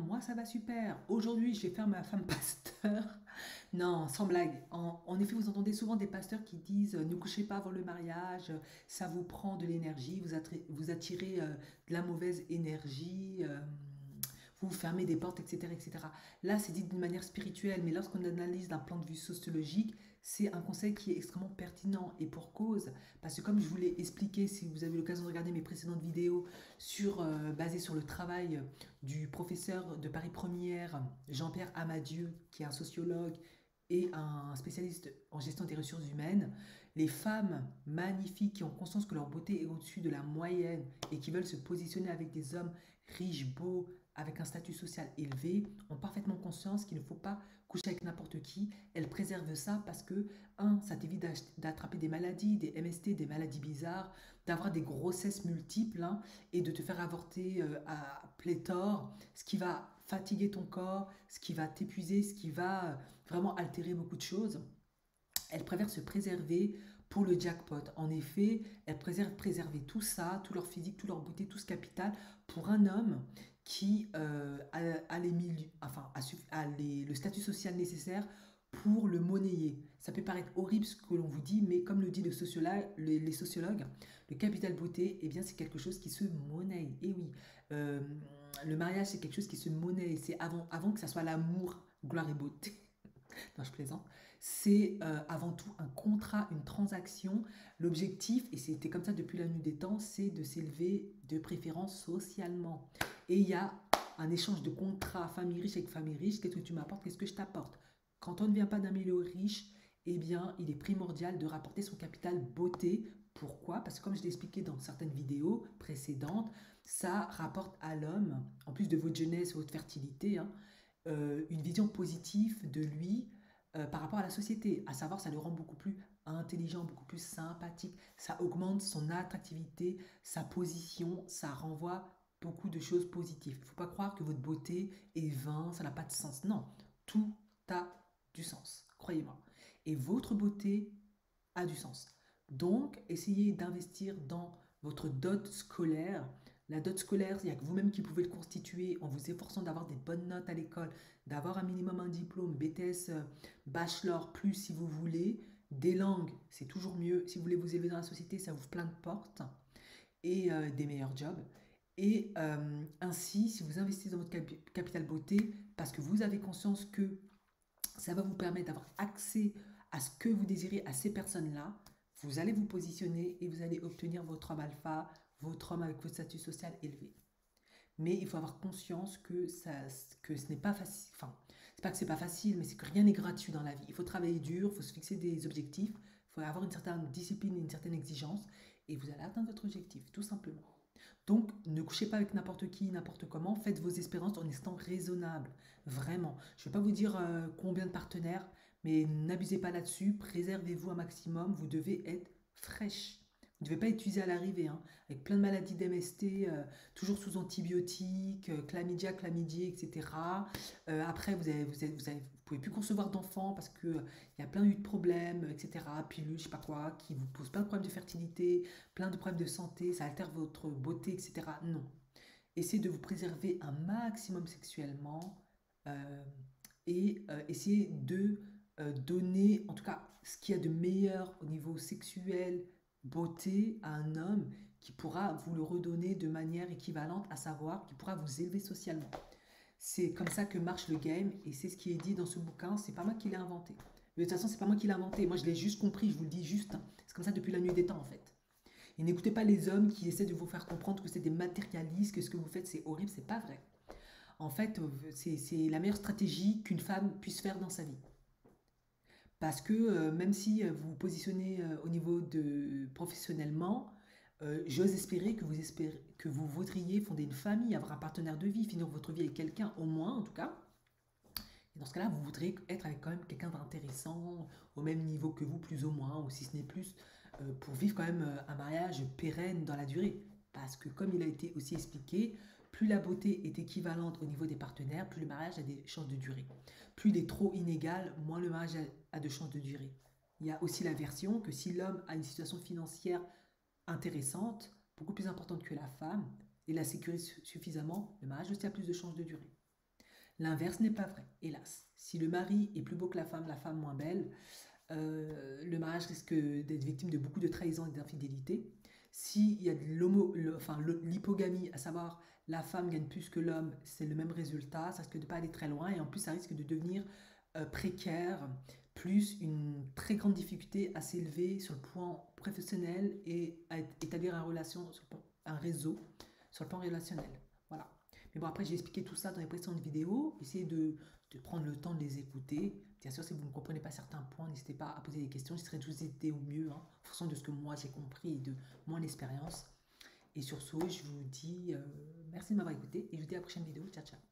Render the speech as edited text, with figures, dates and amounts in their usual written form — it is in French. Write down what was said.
moi ça va super. Aujourd'hui, je vais faire ma femme pasteur. Non, sans blague. En effet, vous entendez souvent des pasteurs qui disent ne couchez pas avant le mariage, ça vous prend de l'énergie, vous attirez de la mauvaise énergie, vous fermez des portes, etc., etc. Là, c'est dit d'une manière spirituelle, mais lorsqu'on analyse d'un point de vue sociologique, c'est un conseil qui est extrêmement pertinent et pour cause, parce que comme je vous l'ai expliqué, si vous avez l'occasion de regarder mes précédentes vidéos basées sur le travail du professeur de Paris Première, Jean-Pierre Amadieu, qui est un sociologue et un spécialiste en gestion des ressources humaines, les femmes magnifiques qui ont conscience que leur beauté est au-dessus de la moyenne et qui veulent se positionner avec des hommes riches, beaux, avec un statut social élevé, ont parfaitement conscience qu'il ne faut pas coucher avec n'importe qui. Elles préservent ça parce que, un, ça t'évite d'attraper des maladies, des MST, des maladies bizarres, d'avoir des grossesses multiples hein, et de te faire avorter à pléthore, ce qui va fatiguer ton corps, ce qui va t'épuiser, ce qui va vraiment altérer beaucoup de choses. Elles préfèrent se préserver pour le jackpot. En effet, elles préfèrent préserver tout ça, tout leur physique, tout leur beauté, tout ce capital pour un homme qui a les enfin, le statut social nécessaire pour le monnayer. Ça peut paraître horrible ce que l'on vous dit, mais comme le dit les sociologues, le capital beauté, eh bien, c'est quelque chose qui se monnaie. Et oui, euh, le mariage, c'est quelque chose qui se monnaie. C'est avant que ça soit l'amour, gloire et beauté. Non, je plaisante. C'est avant tout un contrat, une transaction. L'objectif, et c'était comme ça depuis la nuit des temps, c'est de s'élever de préférence socialement. Et il y a un échange de contrats, famille riche avec famille riche. Qu'est-ce que tu m'apportes, qu'est-ce que je t'apporte? Quand on ne vient pas d'un milieu riche, eh bien, il est primordial de rapporter son capital beauté. Pourquoi? Parce que comme je l'ai expliqué dans certaines vidéos précédentes, ça rapporte à l'homme, en plus de votre jeunesse, votre fertilité, hein, une vision positive de lui par rapport à la société. À savoir, ça le rend beaucoup plus intelligent, beaucoup plus sympathique. Ça augmente son attractivité, sa position, ça renvoie beaucoup de choses positives. Il ne faut pas croire que votre beauté est vain, ça n'a pas de sens. Non, tout a du sens, croyez-moi. Et votre beauté a du sens. Donc, essayez d'investir dans votre dot scolaire. La dot scolaire, il n'y a que vous-même qui pouvez le constituer en vous efforçant d'avoir des bonnes notes à l'école, d'avoir un minimum un diplôme, BTS, bachelor, plus si vous voulez. Des langues, c'est toujours mieux. Si vous voulez vous élever dans la société, ça ouvre plein de portes et des meilleurs jobs. Et ainsi, si vous investissez dans votre capital beauté, parce que vous avez conscience que ça va vous permettre d'avoir accès à ce que vous désirez à ces personnes-là. Vous allez vous positionner et vous allez obtenir votre homme alpha, votre homme avec votre statut social élevé. Mais il faut avoir conscience que ce n'est pas facile. Enfin, c'est pas que c'est pas facile, mais c'est que rien n'est gratuit dans la vie. Il faut travailler dur, il faut se fixer des objectifs, il faut avoir une certaine discipline, une certaine exigence, et vous allez atteindre votre objectif, tout simplement. Donc, ne couchez pas avec n'importe qui, n'importe comment. Faites vos espérances en étant raisonnable. Vraiment. Je ne vais pas vous dire combien de partenaires, mais n'abusez pas là-dessus. Préservez-vous un maximum. Vous devez être fraîche. Vous ne devez pas être usé à l'arrivée, hein, avec plein de maladies d'MST, toujours sous antibiotiques, chlamydia, chlamydia, etc. Après, vous pouvez plus concevoir d'enfants parce que il y a plein eu de problèmes, etc. Pilules, je sais pas quoi, qui vous posent plein de problèmes de fertilité, plein de problèmes de santé, ça altère votre beauté, etc. Non. Essayez de vous préserver un maximum sexuellement euh, et essayez de donner, en tout cas, ce qu'il y a de meilleur au niveau sexuel, beauté à un homme qui pourra vous le redonner de manière équivalente, à savoir qui pourra vous élever socialement. C'est comme ça que marche le game et c'est ce qui est dit dans ce bouquin. C'est pas moi qui l'ai inventé. De toute façon, c'est pas moi qui l'ai inventé. Moi, je l'ai juste compris, je vous le dis juste, hein. C'est comme ça depuis la nuit des temps en fait. Et n'écoutez pas les hommes qui essaient de vous faire comprendre que c'est des matérialistes, que ce que vous faites c'est horrible, c'est pas vrai. En fait, c'est la meilleure stratégie qu'une femme puisse faire dans sa vie. Parce que même si vous vous positionnez au niveau de professionnellement, j'ose espérer que vous voudriez fonder une famille, avoir un partenaire de vie, finir votre vie avec quelqu'un au moins en tout cas. Et dans ce cas-là, vous voudrez être avec quand même quelqu'un d'intéressant, au même niveau que vous, plus ou moins, ou si ce n'est plus, pour vivre quand même un mariage pérenne dans la durée. Parce que comme il a été aussi expliqué, plus la beauté est équivalente au niveau des partenaires, plus le mariage a des chances de durer. Plus il est trop inégal, moins le mariage a de chances de durer. Il y a aussi la version que si l'homme a une situation financière intéressante, beaucoup plus importante que la femme, et la sécurise suffisamment, le mariage aussi a plus de chances de durer. L'inverse n'est pas vrai, hélas. Si le mari est plus beau que la femme moins belle, le mariage risque d'être victime de beaucoup de trahisons et d'infidélité. S'il y a de l'hypogamie, à savoir la femme gagne plus que l'homme, c'est le même résultat, ça risque de ne pas aller très loin et en plus ça risque de devenir précaire, plus une très grande difficulté à s'élever sur le plan professionnel et à établir un réseau sur le plan relationnel. Voilà. Mais bon, après, j'ai expliqué tout ça dans les précédentes vidéos. Essayez de prendre le temps de les écouter. Bien sûr, si vous ne comprenez pas certains points, n'hésitez pas à poser des questions. J'essaierai de vous aider au mieux, hein, en fonction de ce que moi j'ai compris et de mon expérience. Et sur ce, je vous dis merci de m'avoir écouté et je vous dis à la prochaine vidéo. Ciao, ciao.